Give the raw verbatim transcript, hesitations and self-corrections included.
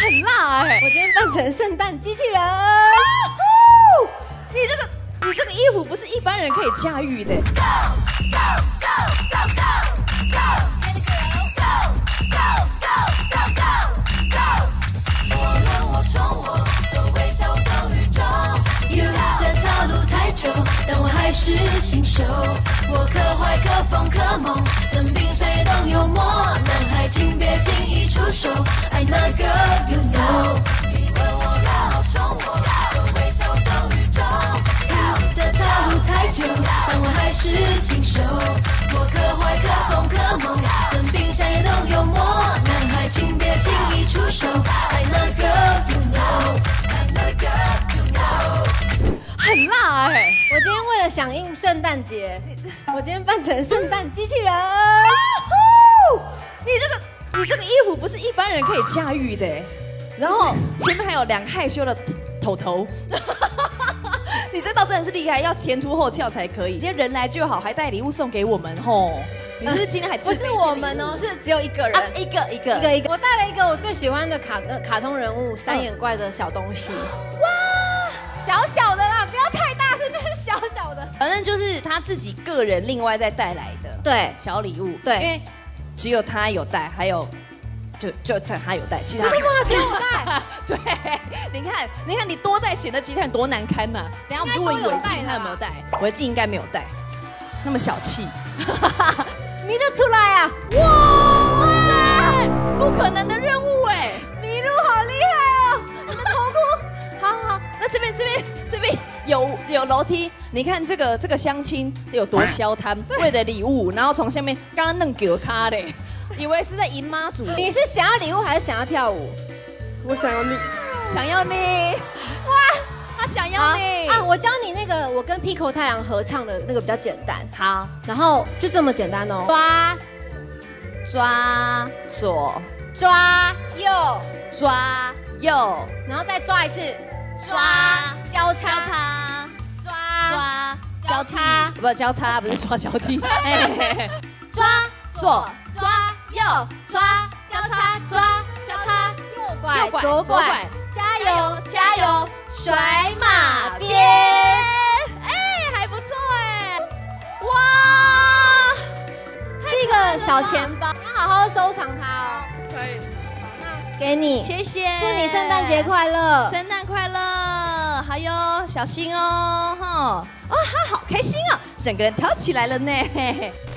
很辣哎！ 我今天扮成圣诞机器人。 你这个，你这个衣服不是一般人可以驾驭的。 但我还是新手，我可坏可疯可猛，能冰山也懂幽默。男孩请别轻易出手 ，I'm not girl you know。你问我要宠我，的微笑等于中。你的套路太久，但我还是新手，我可坏可疯可猛，能冰山也懂幽默。男孩请别轻易出手 ，I'm not girl you know，I'm not girl you know。 很辣哎！ 我今天为了响应圣诞节，我今天扮成圣诞机器人。 你这个，你这个衣服不是一般人可以驾驭的。然后前面还有两害羞的头头，你这倒真的是厉害，要前凸后翘才可以。今天人来就好，还带礼物送给我们吼。你是不是今天还不是我们哦，是只有一个人，啊、 一个一个一个一个。我带了一个我最喜欢的卡呃卡通人物三眼怪的小东西。哇！小小的啦，不要太大声，就是小小的。 反正就是他自己个人另外再带来的， 对， 小礼物。 对， 因为只有他有带，还有就就他他有带，其他真的吗？只有我带？ 对，你看，你看你多带显得其他人多难堪呐、啊。等一下我们就问伟静他有没有带，伟静应该没有带，那么小气。 麋鹿出来啊！ 哇塞，不可能的任务哎！ 麋鹿好厉害哦！你的头箍。 好好好，那这边这边这边有有楼梯，你看这个这个相亲有多消摊，为了礼物，然后从下面刚刚弄给他嘞，以为是在迎妈祖。 你是想要礼物还是想要跳舞？ 我想要你， 想要你，哇，他想要你啊！我教你那个，我跟 Pico 太郎合唱的那个比较简单。 好， 然后就这么简单哦，抓抓左， 抓右， 抓右， 然后再抓一次。 抓交交叉， 叉， 抓抓交替， 交叉不交叉，不是抓交替。抓左，抓右，抓交叉，抓交叉， 右拐， 右拐， 左拐，加油， 加油，甩马鞭。哎，还不错哎，哇， 是一个小钱包，你要好好收藏它哦。 可以。 给你， 谢谢， 祝你圣诞节快乐， 圣诞快乐，还有小心哦，哈，哦，他好开心哦，整个人跳起来了呢，嘿嘿。